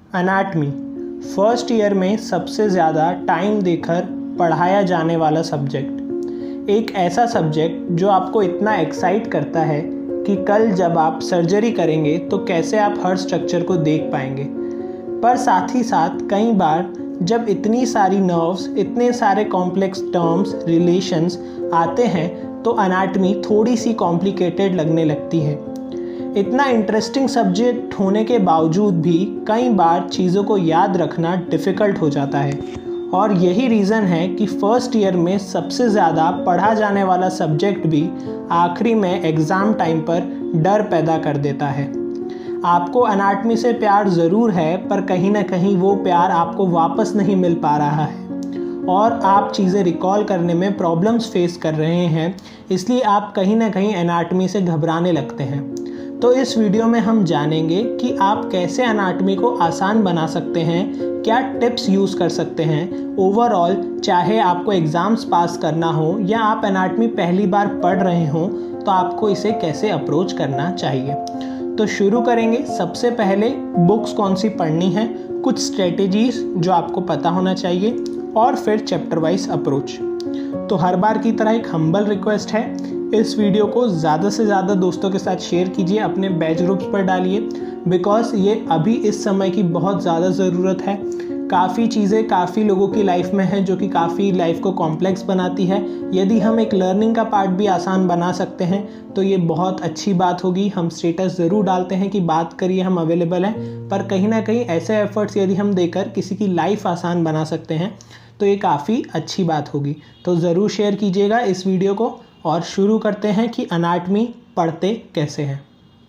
Anatomy first year में सबसे ज़्यादा टाइम देकर पढ़ाया जाने वाला सब्जेक्ट। एक ऐसा सब्जेक्ट जो आपको इतना एक्साइट करता है कि कल जब आप सर्जरी करेंगे तो कैसे आप हर स्ट्रक्चर को देख पाएंगे। पर साथ ही साथ कई बार जब इतनी सारी नर्व्स, इतने सारे कॉम्प्लेक्स टर्म्स, रिलेशंस आते हैं तो अनाटमी थोड़ी सी कॉम्प्लिकेटेड लगने लगती है। इतना इंटरेस्टिंग सब्जेक्ट होने के बावजूद भी कई बार चीज़ों को याद रखना डिफ़िकल्ट हो जाता है और यही रीज़न है कि फ़र्स्ट ईयर में सबसे ज़्यादा पढ़ा जाने वाला सब्जेक्ट भी आखिरी में एग्ज़ाम टाइम पर डर पैदा कर देता है। आपको अनाटमी से प्यार ज़रूर है, पर कहीं ना कहीं वो प्यार आपको वापस नहीं मिल पा रहा है और आप चीज़ें रिकॉल करने में प्रॉब्लम्स फेस कर रहे हैं, इसलिए आप कहीं ना कहीं अनाटमी से घबराने लगते हैं। तो इस वीडियो में हम जानेंगे कि आप कैसे अनाटमी को आसान बना सकते हैं, क्या टिप्स यूज़ कर सकते हैं। ओवरऑल चाहे आपको एग्ज़ाम्स पास करना हो या आप अनाटमी पहली बार पढ़ रहे हों तो आपको इसे कैसे अप्रोच करना चाहिए। तो शुरू करेंगे। सबसे पहले बुक्स कौन सी पढ़नी है, कुछ स्ट्रेटेजीज़ जो आपको पता होना चाहिए और फिर चैप्टर वाइज अप्रोच। तो हर बार की तरह एक हम्बल रिक्वेस्ट है, इस वीडियो को ज़्यादा से ज़्यादा दोस्तों के साथ शेयर कीजिए, अपने बैच ग्रुप्स पर डालिए, बिकॉज़ ये अभी इस समय की बहुत ज़्यादा ज़रूरत है। काफ़ी चीज़ें काफ़ी लोगों की लाइफ में हैं जो कि काफ़ी लाइफ को कॉम्प्लेक्स बनाती है। यदि हम एक लर्निंग का पार्ट भी आसान बना सकते हैं तो ये बहुत अच्छी बात होगी। हम स्टेटस ज़रूर डालते हैं कि बात करिए, हम अवेलेबल हैं, पर कहीं ना कहीं ऐसे एफर्ट्स यदि हम देकर किसी की लाइफ आसान बना सकते हैं तो ये काफ़ी अच्छी बात होगी। तो ज़रूर शेयर कीजिएगा इस वीडियो को और शुरू करते हैं कि अनाटमी पढ़ते कैसे हैं।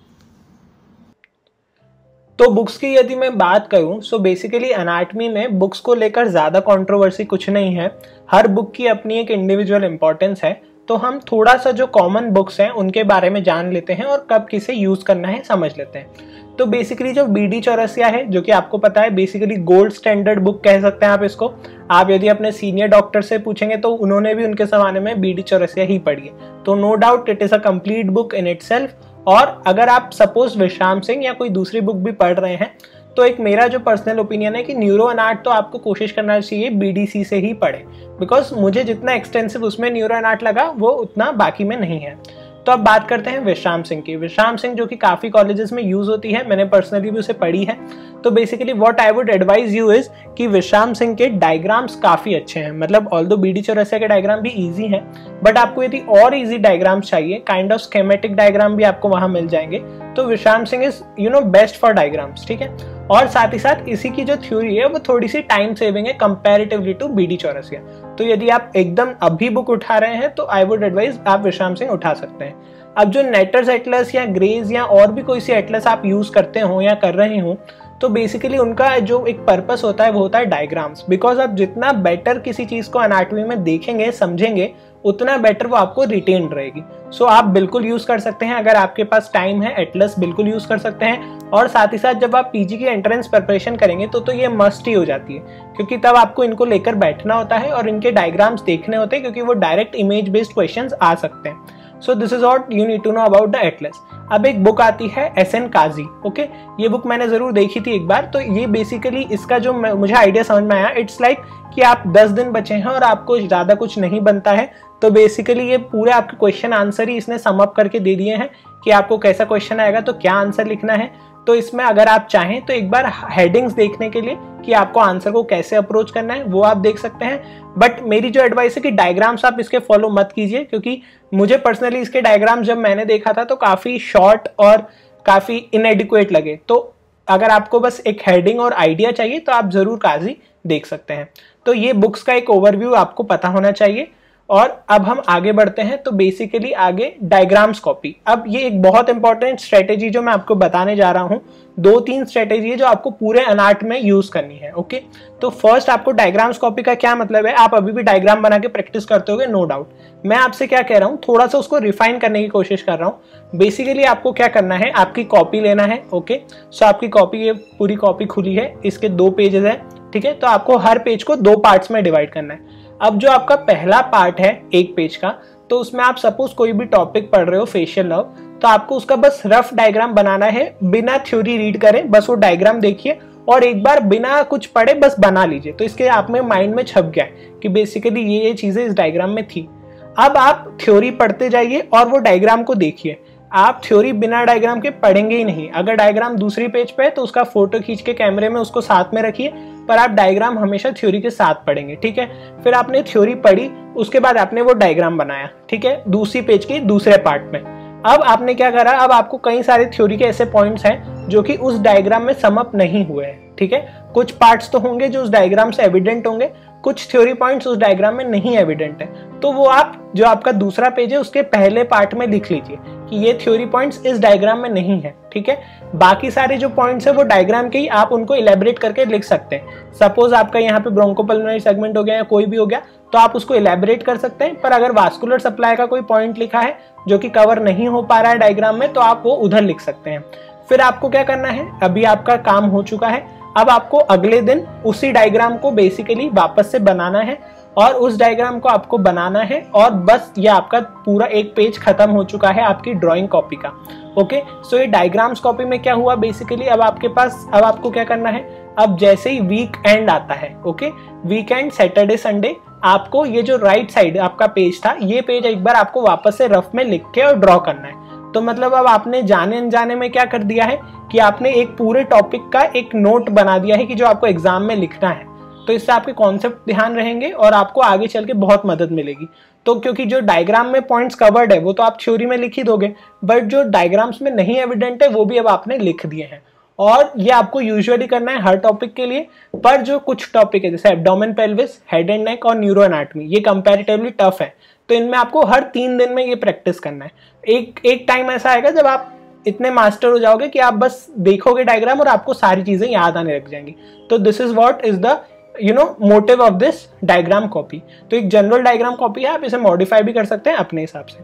तो बुक्स की यदि मैं बात करूं सो बेसिकली अनाटमी में बुक्स को लेकर ज़्यादा कंट्रोवर्सी कुछ नहीं है। हर बुक की अपनी एक इंडिविजुअल इंपॉर्टेंस है। तो हम थोड़ा सा जो कॉमन बुक्स हैं उनके बारे में जान लेते हैं और कब किसे यूज़ करना है समझ लेते हैं। तो बेसिकली जो BD चौरसिया है, जो कि आपको पता है बेसिकली गोल्ड स्टैंडर्ड बुक कह सकते हैं आप इसको। आप यदि अपने सीनियर डॉक्टर से पूछेंगे तो उन्होंने भी उनके ज़माने में BD चौरसिया ही पढ़ी है। तो no doubt it is a complete book in itself. और अगर आप सपोज विश्राम सिंह या कोई दूसरी बुक भी पढ़ रहे हैं तो एक मेरा जो पर्सनल ओपिनियन है कि न्यूरो अनाट तो आपको कोशिश करना चाहिए BDC से ही पढ़े, बिकॉज मुझे जितना एक्सटेंसिव उसमें न्यूरो अनाट लगा वो उतना बाकी में नहीं है। तो अब बात करते हैं विश्राम सिंह की। विश्राम सिंह जो कि काफ़ी कॉलेजेस में यूज़ होती है, मैंने पर्सनली भी उसे पढ़ी है। तो basically what I would advise you is कि विश्राम सिंह के डायग्राम्स काफ़ी अच्छे हैं। मतलब ऑल्दो BD चौरसिया के डायग्राम भी ईजी हैं, बट आपको यदि और ईजी डायग्राम्स चाहिए, काइंड ऑफ स्केमेटिक डायग्राम भी आपको वहाँ मिल जाएंगे। तो Vishram Singh is best for diagrams, ठीक है। और साथ ही साथ इसी की जो थ्योरी है वो थोड़ी सी टाइम सेविंग है कंपैरेटिवली टू BD चौरसिया। तो यदि आप एकदम अभी बुक उठा रहे हैं तो आई वुड एडवाइज आप विश्राम सिंह उठा सकते हैं। अब जो नेटर्स एटलस या ग्रेज या और भी कोई सी एटलस आप यूज करते हो या कर रहे हो तो बेसिकली उनका जो एक पर्पस होता है वो होता है डायग्राम्स। बिकॉज आप जितना बेटर किसी चीज को एनाटॉमी में देखेंगे, समझेंगे, उतना बेटर वो आपको रिटेन रहेगी। सो आप बिल्कुल यूज कर सकते हैं, अगर आपके पास टाइम है एटलस बिल्कुल यूज कर सकते हैं। और साथ ही साथ जब आप PG की एंट्रेंस प्रिपरेशन करेंगे तो ये मस्ट ही हो जाती है, क्योंकि तब आपको इनको लेकर बैठना होता है और इनके डायग्राम्स देखने होते हैं, क्योंकि वो डायरेक्ट इमेज बेस्ड क्वेश्चंस आ सकते हैं। So this is what you need to know about the atlas. अब एक बुक आती है SN काजी, ओके। ये बुक मैंने जरूर देखी थी एक बार। तो ये बेसिकली इसका जो मुझे आइडिया समझ में आया, इट्स लाइक कि आप 10 दिन बचे हैं और आपको ज़्यादा कुछ नहीं बनता है, तो बेसिकली ये पूरे आपके क्वेश्चन आंसर ही इसने सम अप करके दे दिए हैं कि आपको कैसा क्वेश्चन आएगा तो क्या आंसर लिखना है। तो इसमें अगर आप चाहें तो एक बार हेडिंग्स देखने के लिए कि आपको आंसर को कैसे अप्रोच करना है वो आप देख सकते हैं। बट मेरी जो एडवाइस है कि डायग्राम्स आप इसके फॉलो मत कीजिए, क्योंकि मुझे पर्सनली इसके डायग्राम्स जब मैंने देखा था तो काफ़ी शॉर्ट और काफ़ी इनएडिक्वेट लगे। तो अगर आपको बस एक हेडिंग और आइडिया चाहिए तो आप ज़रूर काजी देख सकते हैं। तो ये बुक्स का एक ओवरव्यू आपको पता होना चाहिए। और अब हम आगे बढ़ते हैं। तो बेसिकली आगे डायग्राम्स कॉपी। अब ये एक बहुत इंपॉर्टेंट स्ट्रेटेजी जो मैं आपको बताने जा रहा हूँ, 2-3 स्ट्रेटेजी है जो आपको पूरे अनाट में यूज करनी है, ओके। तो फर्स्ट आपको डायग्राम्स कॉपी का क्या मतलब है, आप अभी भी डायग्राम बना के प्रैक्टिस करते होगे, नो डाउट। मैं आपसे क्या कह रहा हूँ, थोड़ा सा उसको रिफाइन करने की कोशिश कर रहा हूँ। बेसिकली आपको क्या करना है, आपकी कॉपी लेना है, ओके। सो आपकी कॉपी, ये पूरी कॉपी खुली है, इसके 2 पेजेस है, ठीक है। तो आपको हर पेज को 2 पार्ट्स में डिवाइड करना है। अब जो आपका पहला पार्ट है 1 पेज का, तो उसमें आप सपोज कोई भी टॉपिक पढ़ रहे हो, फेशियल लव, तो आपको उसका बस रफ डायग्राम बनाना है, बिना थ्योरी रीड करें, बस वो डायग्राम देखिए और एक बार बिना कुछ पढ़े बस बना लीजिए, तो इसके आप में माइंड में छप गया है कि बेसिकली ये चीजें इस डायग्राम में थी। अब आप थ्योरी पढ़ते जाइए और वो डायग्राम को देखिए। आप थ्योरी बिना डायग्राम के पढ़ेंगे ही नहीं। अगर डायग्राम दूसरी पेज पे है तो उसका फोटो खींच के कैमरे में उसको साथ में रखिए, पर आप डायग्राम हमेशा थ्योरी के साथ पढ़ेंगे, ठीक है। फिर आपने थ्योरी पढ़ी, उसके बाद आपने वो डायग्राम बनाया, ठीक है, दूसरी पेज के दूसरे पार्ट में। अब आपने क्या करा, अब आपको कई सारे थ्योरी के ऐसे पॉइंट्स हैं जो कि उस डायग्राम में सम अप नहीं हुए हैं, ठीक है। कुछ पार्ट्स तो होंगे जो उस डायग्राम से एविडेंट होंगे, कुछ थ्योरी पॉइंट्स उस डायग्राम में नहीं एविडेंट है, तो वो आप जो आपका दूसरा पेज है उसके पहले पार्ट में लिख लीजिए कि ये थ्योरी पॉइंट्स इस डायग्राम में नहीं है, ठीक है। बाकी सारे जो पॉइंट्स है वो डायग्राम के ही आप उनको इलेबोरेट करके लिख सकते हैं। सपोज आपका यहाँ पे ब्रोंकोपल्मोनरी सेगमेंट हो गया या कोई भी हो गया, तो आप उसको इलेबोरेट कर सकते हैं। पर अगर वास्कुलर सप्लाई का कोई पॉइंट लिखा है जो कि कवर नहीं हो पा रहा है डायग्राम में, तो आप वो उधर लिख सकते हैं। फिर आपको क्या करना है, अभी आपका काम हो चुका है, अब आपको अगले दिन उसी डायग्राम को बेसिकली वापस से बनाना है और उस डायग्राम को आपको बनाना है, और बस ये आपका पूरा एक पेज खत्म हो चुका है आपकी ड्राइंग कॉपी का। ओके, सो ये डायग्राम्स कॉपी में क्या हुआ बेसिकली, अब आपके पास, अब आपको क्या करना है, अब जैसे ही वीक एंड आता है, ओके, वीकेंड सैटरडे संडे, आपको ये जो राइट साइड आपका पेज था, ये पेज एक बार आपको वापस से रफ में लिख के और ड्रॉ करना है। तो मतलब अब आपने जाने अनजाने में क्या कर दिया है कि आपने एक पूरे टॉपिक का एक नोट बना दिया है कि जो आपको एग्जाम में लिखना है। तो इससे आपके कॉन्सेप्ट ध्यान रहेंगे और आपको आगे चल के बहुत मदद मिलेगी। तो क्योंकि जो डायग्राम में पॉइंट्स कवर्ड है वो तो आप थ्योरी में लिख ही दोगे, बट जो डायग्राम्स में नहीं एविडेंट है वो भी अब आपने लिख दिए हैं। और ये आपको यूजुअली करना है हर टॉपिक के लिए, पर जो कुछ टॉपिक है जैसे abdomen pelvis, head and neck और न्यूरो एनाटॉमी, ये कंपैरेटिवली टफ है, तो इनमें आपको हर 3 दिन में ये प्रैक्टिस करना है। एक टाइम ऐसा आएगा जब आप इतने मास्टर हो जाओगे कि आप बस देखोगे डायग्राम और आपको सारी चीजें याद आने लग जाएंगी। तो this is what is the motive of this diagram copy. तो एक जनरल डायग्राम कॉपी है, आप इसे मॉडिफाई भी कर सकते हैं अपने हिसाब से।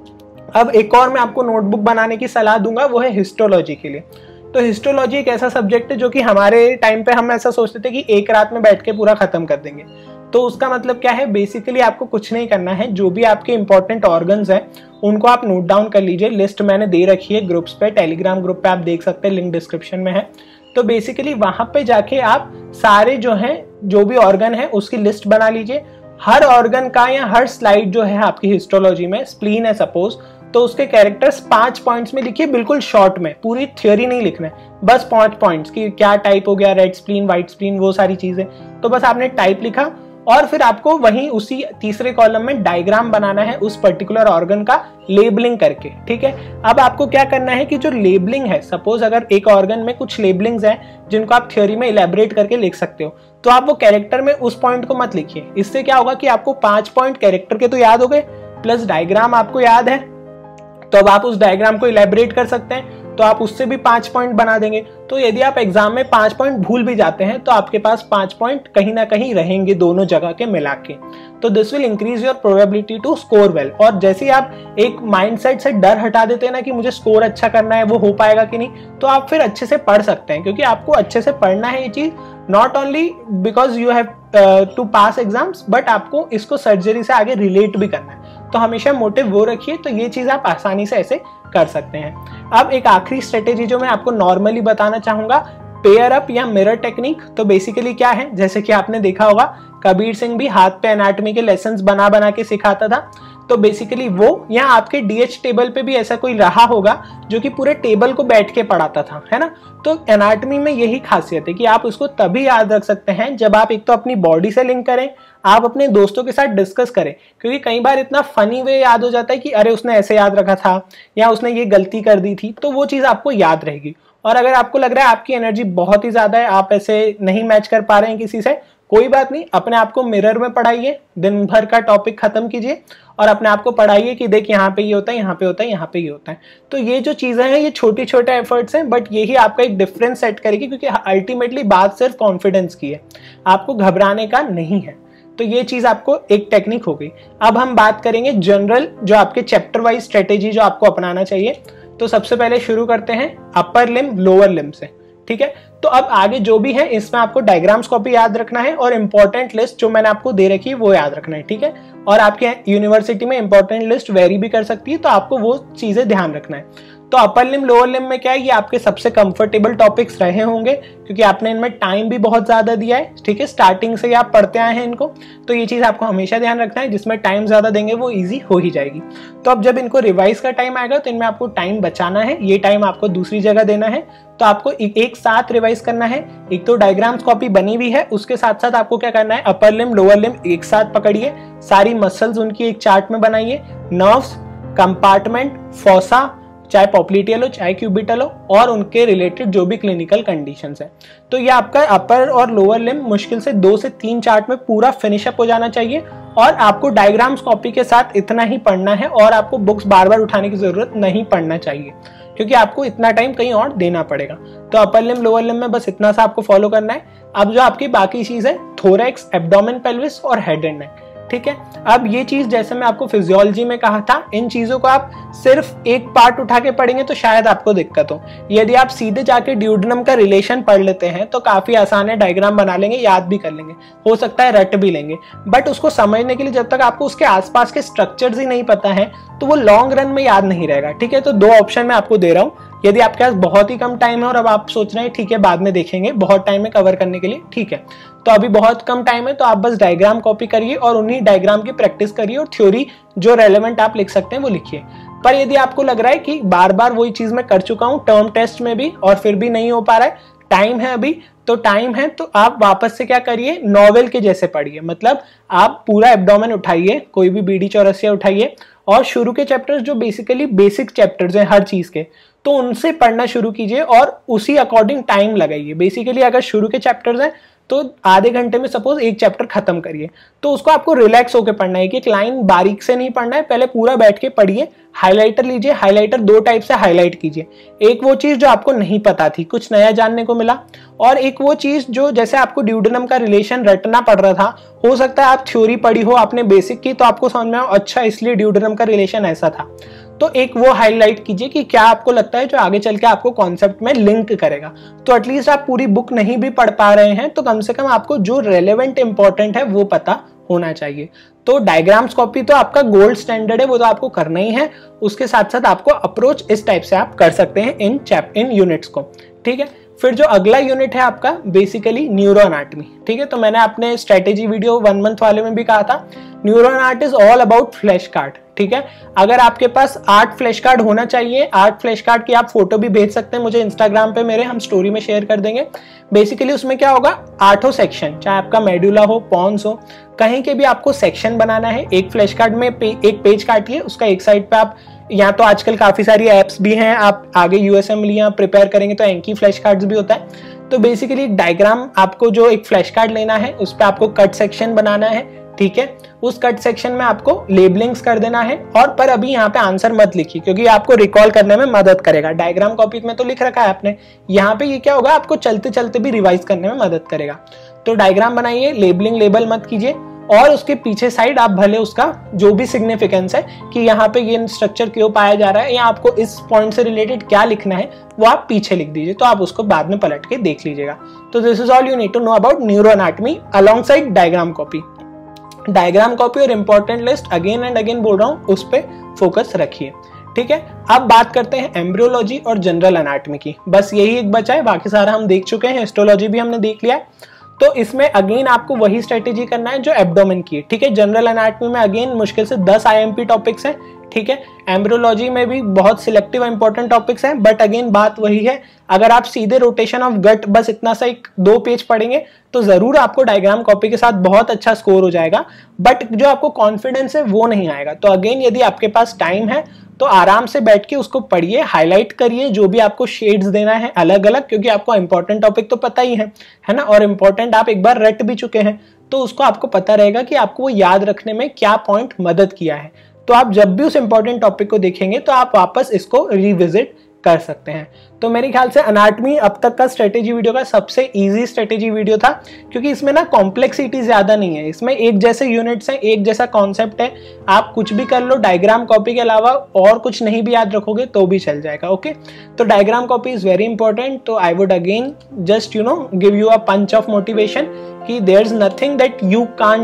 अब एक और मैं आपको नोटबुक बनाने की सलाह दूंगा, वो है हिस्टोलॉजी के लिए। तो हिस्टोलॉजी एक ऐसा सब्जेक्ट है जो कि हमारे टाइम पे हम ऐसा सोचते थे कि एक रात में बैठ के पूरा खत्म कर देंगे। तो उसका मतलब क्या है, बेसिकली आपको कुछ नहीं करना है, जो भी आपके इंपॉर्टेंट ऑर्गन्स हैं उनको आप नोट डाउन कर लीजिए। लिस्ट मैंने दे रखी है ग्रुप्स पे, टेलीग्राम ग्रुप पे आप देख सकते हैं, लिंक डिस्क्रिप्शन में है। तो बेसिकली वहां पे जाके आप सारे जो हैं, जो भी ऑर्गन है उसकी लिस्ट बना लीजिए। हर ऑर्गन का या हर स्लाइड जो है आपकी हिस्टोलॉजी में, स्प्लीन है सपोज, तो उसके कैरेक्टर्स 5 पॉइंट्स में लिखिए, बिल्कुल शॉर्ट में, पूरी थ्योरी नहीं लिखना है, बस 5 पॉइंट्स की क्या टाइप हो गया, रेड स्प्लीन, व्हाइट स्प्लीन, वो सारी चीजें। तो बस आपने टाइप लिखा और फिर आपको वहीं उसी तीसरे कॉलम में डायग्राम बनाना है उस पर्टिकुलर ऑर्गन का लेबलिंग करके, ठीक है। अब आपको क्या करना है कि जो लेबलिंग है, सपोज अगर एक ऑर्गन में कुछ लेबलिंग्स हैं जिनको आप थ्योरी में इलेबोरेट करके लिख सकते हो, तो आप वो कैरेक्टर में उस पॉइंट को मत लिखिए। इससे क्या होगा कि आपको 5 पॉइंट कैरेक्टर के तो याद हो गए, प्लस डायग्राम आपको याद है, तो अब आप उस डायग्राम को इलेबोरेट कर सकते हैं, तो आप उससे भी 5 पॉइंट बना देंगे। तो यदि आप एग्जाम में 5 पॉइंट भूल भी जाते हैं तो आपके पास 5 पॉइंट कहीं ना कहीं रहेंगे दोनों जगह के मिला के। तो this will increase your probability to score well. और जैसे ही आप एक माइंडसेट से डर हटा देते हैं ना कि मुझे स्कोर अच्छा करना है, वो हो पाएगा कि नहीं, तो आप फिर अच्छे से पढ़ सकते हैं, क्योंकि आपको अच्छे से पढ़ना है ये चीज, not only because you have to pass exams, but आपको इसको सर्जरी से आगे रिलेट भी करना है। तो हमेशा मोटिव वो रखिए, तो ये चीज आप आसानी से ऐसे कर सकते हैं। अब एक आखिरी स्ट्रेटेजी जो मैं आपको नॉर्मली बताना चाहूंगा, पेयर अप या मिरर टेक्निक। तो बेसिकली क्या है, जैसे कि आपने देखा होगा कबीर सिंह भी हाथ पे एनाटॉमी के लेसन्स बना बना के सिखाता था, तो बेसिकली वो, या आपके डीएच टेबल पे भी ऐसा कोई रहा होगा जो कि पूरे टेबल को बैठ के पढ़ाता था, है ना। तो एनाटॉमी में यही खासियत है कि आप उसको तभी याद रख सकते हैं जब आप एक तो अपनी बॉडी से लिंक करें, आप अपने दोस्तों के साथ डिस्कस करें, क्योंकि कई बार इतना फनी वे याद हो जाता है कि अरे उसने ऐसे याद रखा था या उसने ये गलती कर दी थी, तो वो चीज़ आपको याद रहेगी। और अगर आपको लग रहा है आपकी एनर्जी बहुत ही ज़्यादा है, आप ऐसे नहीं मैच कर पा रहे हैं किसी से, कोई बात नहीं, अपने आप को मिरर में पढ़ाइए, दिन भर का टॉपिक खत्म कीजिए और अपने आप को पढ़ाइए कि देख यहाँ पे ये होता है, यहाँ पे होता है, यहाँ पे ये होता है। तो ये जो चीज़ें हैं ये छोटी छोटे एफर्ट्स हैं, बट यही आपका एक डिफरेंस सेट करेगी, क्योंकि अल्टीमेटली बात सिर्फ कॉन्फिडेंस की है, आपको घबराने का नहीं है। तो ये चीज आपको एक टेक्निक हो गई। अब हम बात करेंगे जनरल जो आपके चैप्टर वाइज स्ट्रेटेजी जो आपको अपनाना चाहिए। तो सबसे पहले शुरू करते हैं अपर लिम्ब लोअर लिम्ब से, ठीक है। तो अब आगे जो भी है इसमें आपको डायग्राम्स कॉपी याद रखना है और इंपॉर्टेंट लिस्ट जो मैंने आपको दे रखी है वो याद रखना है, ठीक है। और आपके यूनिवर्सिटी में इंपॉर्टेंट लिस्ट वेरी भी कर सकती है, तो आपको वो चीजें ध्यान रखना है। तो अपर लिम्ब लोअर लिम्ब में क्या है, ये आपके सबसे कंफर्टेबल टॉपिक्स रहे होंगे क्योंकि आपने इनमें टाइम भी बहुत ज्यादा दिया है, ठीक है, स्टार्टिंग से ही आप पढ़ते आए हैं इनको, तो ये चीज आपको हमेशा ध्यान रखना है, जिसमें टाइम ज्यादा देंगे वो इजी हो ही जाएगी। तो अब जब इनको रिवाइज का टाइम आएगा तो इनमें आपको टाइम बचाना है, ये टाइम आपको दूसरी जगह देना है। तो आपको एक साथ रिवाइज करना है। एक तो डायग्राम्स कॉपी बनी हुई है, उसके साथ साथ आपको क्या करना है, अपर लिम्ब लोअर लिम्ब एक साथ पकड़िए, सारी मसल्स उनकी एक चार्ट में बनाइए, नर्व्स, कंपार्टमेंट, फोसा, चाहे पॉप्लिटियल हो चाहे क्यूबिटल हो, और उनके रिलेटेड जो भी क्लिनिकल कंडीशंस है। तो ये आपका अपर और लोअर लिम्ब मुश्किल से 2 से 3 चार्ट में पूरा फिनिशअप हो जाना चाहिए, और आपको डायग्राम्स कॉपी के साथ इतना ही पढ़ना है, और आपको बुक्स बार बार उठाने की जरूरत नहीं पड़ना चाहिए क्योंकि आपको इतना टाइम कहीं और देना पड़ेगा। तो अपर लिम्ब लोअर लिम्ब में बस इतना सा आपको फॉलो करना है। अब जो आपकी बाकी चीज है, थोरैक्स, एब्डोमेन, पेल्विस और हेड एंड नेक, ठीक है। अब ये चीज जैसे मैं आपको फिजियोलॉजी में कहा था, इन चीजों को आप सिर्फ एक पार्ट उठा के पढ़ेंगे तो शायद आपको दिक्कत हो। यदि आप सीधे जाके ड्यूडेनम का रिलेशन पढ़ लेते हैं तो काफी आसान है, डायग्राम बना लेंगे, याद भी कर लेंगे, हो सकता है रट भी लेंगे, बट उसको समझने के लिए जब तक आपको उसके आसपास के स्ट्रक्चर्स ही नहीं पता है तो वो लॉन्ग रन में याद नहीं रहेगा, ठीक है। तो 2 ऑप्शन मैं आपको दे रहा हूँ। यदि आपके पास बहुत ही कम टाइम है और अब आप सोच रहे हैं ठीक है बाद में देखेंगे, बहुत टाइम है कवर करने के लिए, ठीक है, तो अभी बहुत कम टाइम है, तो आप बस डायग्राम कॉपी करिए और उन्हीं डायग्राम की प्रैक्टिस करिए और थ्योरी जो रेलेवेंट आप लिख सकते हैं वो लिखिए। पर यदि आपको लग रहा है कि बार बार वही चीज मैं कर चुका हूं टर्म टेस्ट में भी और फिर भी नहीं हो पा रहा है, टाइम है अभी, तो टाइम है तो आप वापस से क्या करिए, नॉवेल के जैसे पढ़िए। मतलब आप पूरा एब्डोमेन उठाइए, कोई भी बीडी चौरसिया उठाइए, और शुरू के चैप्टर्स जो बेसिकली बेसिक चैप्टर्स हैं हर चीज के, तो उनसे पढ़ना शुरू कीजिए और उसी अकॉर्डिंग टाइम लगाइए। बेसिकली अगर शुरू के चैप्टर्स हैं तो आधे घंटे में सपोज एक चैप्टर खत्म करिए, तो उसको आपको रिलैक्स होकर पढ़ना है कि एक लाइन बारीक से नहीं पढ़ना है, पहले पूरा बैठ के पढ़िए। हाइलाइटर लीजिए, हाइलाइटर 2 टाइप से हाईलाइट कीजिए, एक वो चीज जो आपको नहीं पता थी, कुछ नया जानने को मिला, और एक वो चीज जो जैसे आपको ड्यूडेनम का रिलेशन रटना पड़ रहा था, हो सकता है आप थ्योरी पढ़ी हो आपने बेसिक की तो आपको समझ में आओ अच्छा इसलिए ड्यूडेनम का रिलेशन ऐसा था, तो एक वो हाईलाइट कीजिए कि क्या आपको लगता है जो आगे चल के आपको कॉन्सेप्ट में लिंक करेगा। तो एटलीस्ट आप पूरी बुक नहीं भी पढ़ पा रहे हैं तो कम से कम आपको जो रेलेवेंट इंपॉर्टेंट है वो पता होना चाहिए। तो डायग्राम्स कॉपी तो आपका गोल्ड स्टैंडर्ड है, वो तो आपको करना ही है। उसके साथ साथ आपको अप्रोच इस टाइप से आप कर सकते हैं इन यूनिट्स को, ठीक है। फिर जो अगला यूनिट है आपका बेसिकली न्यूरो एनाटॉमी, ठीक है। तो मैंने अपने स्ट्रेटेजी वीडियो 1 मंथ वाले में भी कहा था, neuro anatomy is all about flash card, ठीक है। अगर आपके पास 8 फ्लैश कार्ड होना चाहिए, 8 फ्लैश कार्ड की आप फोटो भी भेज सकते हैं मुझे इंस्टाग्राम पे मेरे, हम स्टोरी में शेयर कर देंगे। बेसिकली उसमें क्या होगा, 8 सेक्शन, चाहे आपका मेडुला हो, पॉन्स हो, कहीं के भी आपको सेक्शन बनाना है। एक फ्लैश कार्ड में एक पेज काटिए, उसका एक साइड पे आप, यहाँ तो आजकल काफी सारी एप्स भी हैं, आप आगे यूएसएमएल प्रिपेयर करेंगे तो एंकी फ्लैश कार्ड्स भी होता है। तो बेसिकली एक डायग्राम आपको जो एक फ्लैश कार्ड लेना है, उस पर आपको कट सेक्शन बनाना है, ठीक है। उस कट सेक्शन में आपको लेबलिंग्स कर देना है, और पर अभी यहाँ पे आंसर मत लिखिए क्योंकि आपको रिकॉल करने में मदद करेगा। डायग्राम कॉपी में तो लिख रखा है आपने, यहाँ पे ये क्या होगा, आपको चलते चलते भी रिवाइज करने में मदद करेगा। तो डायग्राम बनाइए, लेबलिंग लेबल मत कीजिए, और उसके पीछे साइड आप भले उसका जो भी सिग्निफिकेंस है कि यहाँ पे ये स्ट्रक्चर क्यों पाया जा रहा है या आपको इस पॉइंट से रिलेटेड क्या लिखना है वो आप पीछे लिख दीजिए, तो आप उसको बाद में पलट के देख लीजिएगा। तो this is all you need to know about neuro anatomy alongside diagram copy. Diagram copy और important list again and again बोल रहा हूं, उस पर फोकस रखिए, ठीक है। अब बात करते हैं एम्ब्रियोलॉजी और जनरल एनाटॉमी की, बस यही एक बचा है, बाकी सारा हम देख चुके हैं। हिस्टोलॉजी भी हमने देख लिया है, तो इसमें अगेन आपको वही स्ट्रेटेजी करना है जो एब्डोमेन की है, ठीक है। जनरल एनाटॉमी में अगेन मुश्किल से 10 आईएमपी टॉपिक्स हैं, ठीक है। एम्ब्रियोलॉजी में भी बहुत सिलेक्टिव इंपॉर्टेंट टॉपिक्स हैं, बट अगेन बात वही है, अगर आप सीधे रोटेशन ऑफ गट बस इतना सा 2 पेज पढ़ेंगे तो जरूर आपको डायग्राम कॉपी के साथ बहुत अच्छा स्कोर हो जाएगा, बट जो आपको कॉन्फिडेंस है वो नहीं आएगा। तो अगेन यदि आपके पास टाइम है तो आराम से बैठ के उसको पढ़िए, हाईलाइट करिए, जो भी आपको शेड्स देना है अलग अलग, क्योंकि आपको इंपॉर्टेंट टॉपिक तो पता ही है ना, और इंपॉर्टेंट आप एक बार रट भी चुके हैं तो उसको आपको पता रहेगा कि आपको वो याद रखने में क्या पॉइंट मदद किया है। तो आप जब भी उस इंपॉर्टेंट टॉपिक को देखेंगे तो आप वापस इसको रिविजिट कर सकते हैं। तो मेरे ख्याल से एनाटॉमी अब तक का स्ट्रेटेजी वीडियो का सबसे इजी स्ट्रेटेजी वीडियो था, क्योंकि इसमें ना कॉम्प्लेक्सिटी ज्यादा नहीं है, इसमें एक जैसे यूनिट्स हैं, एक जैसा कॉन्सेप्ट है, आप कुछ भी कर लो, डायग्राम कॉपी के अलावा और कुछ नहीं भी याद रखोगे तो भी चल जाएगा, ओके। तो diagram copy is very important. तो I would again just give you a punch of motivation कि there is nothing that you can't do,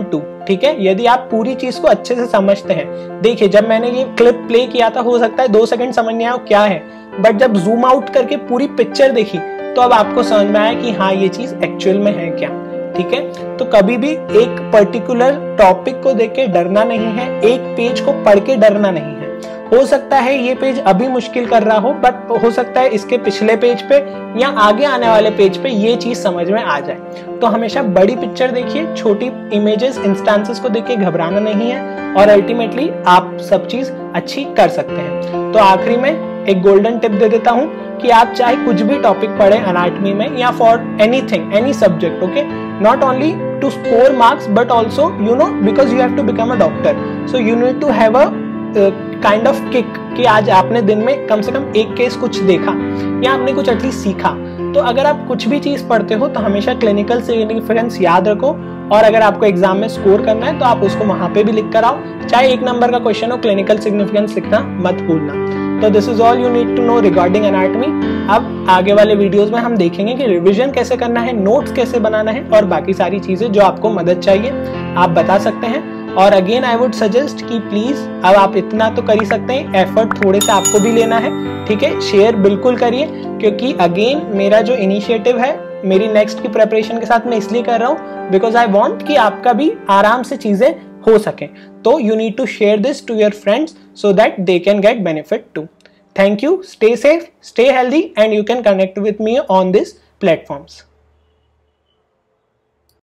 ठीक है, यदि आप पूरी चीज को अच्छे से समझते हैं। देखिए जब मैंने ये क्लिप प्ले किया था, हो सकता है 2 सेकंड समझ नहीं आया क्या है, बट जब जूम आउट करके पूरी पिक्चर देखी तो अब आपको समझ में आया कि हाँ ये चीज एक्चुअल में है क्या। ठीक है, तो कभी भी एक पर्टिकुलर टॉपिक को देख के डरना नहीं है, एक पेज को पढ़ के डरना नहीं है। हो सकता है ये पेज अभी मुश्किल कर रहा हो, बट हो सकता है इसके पिछले पेज पे या आगे आने वाले पेज पे ये चीज समझ में आ जाए। तो हमेशा बड़ी पिक्चर देखिए, छोटी इमेजेस इंस्टांसेस को देख के घबराना नहीं है, और अल्टीमेटली आप सब चीज अच्छी कर सकते हैं। तो आखिरी में एक गोल्डन टिप दे देता हूं कि आप चाहे कुछ भी टॉपिक पढ़े एनाटॉमी में या for anything, any subject, okay, not only to score marks but also you know because you have to become a doctor, so you need to have a kind of kick कि आज आपने दिन में कम से कम एक case कुछ देखा या आपने कुछ एटलीस्ट सीखा। तो अगर आप कुछ भी चीज पढ़ते हो तो हमेशा क्लिनिकल सिग्निफिकेंस याद रखो, और अगर आपको एग्जाम में स्कोर करना है तो आप उसको वहां पे भी लिख कर आओ, चाहे 1 नंबर का क्वेश्चन हो, क्लिनिकल सिग्निफिकेंस लिखना मत भूलना। तो this is all you need to know regarding anatomy. अब आगे वाले वीडियोस में हम देखेंगे कि रिवीजन कैसे करना है, नोट्स कैसे बनाना है, और बाकी सारी चीजें जो आपको मदद चाहिए आप बता सकते हैं। और अगेन आई वुड सजेस्ट कि प्लीज अब आप इतना तो कर ही सकते हैं, एफर्ट थोड़े से आपको भी लेना है, ठीक है, शेयर बिल्कुल करिए, क्योंकि अगेन मेरा जो इनिशिएटिव है मेरी नेक्स्ट की प्रिपरेशन के साथ मैं इसलिए कर रहा हूँ बिकॉज आई वांट कि आपका भी आराम से चीजें हो सके। तो you need to share this to your friends so that they can get benefit too. Thank you, stay safe, stay healthy, and you can connect with me on these platforms.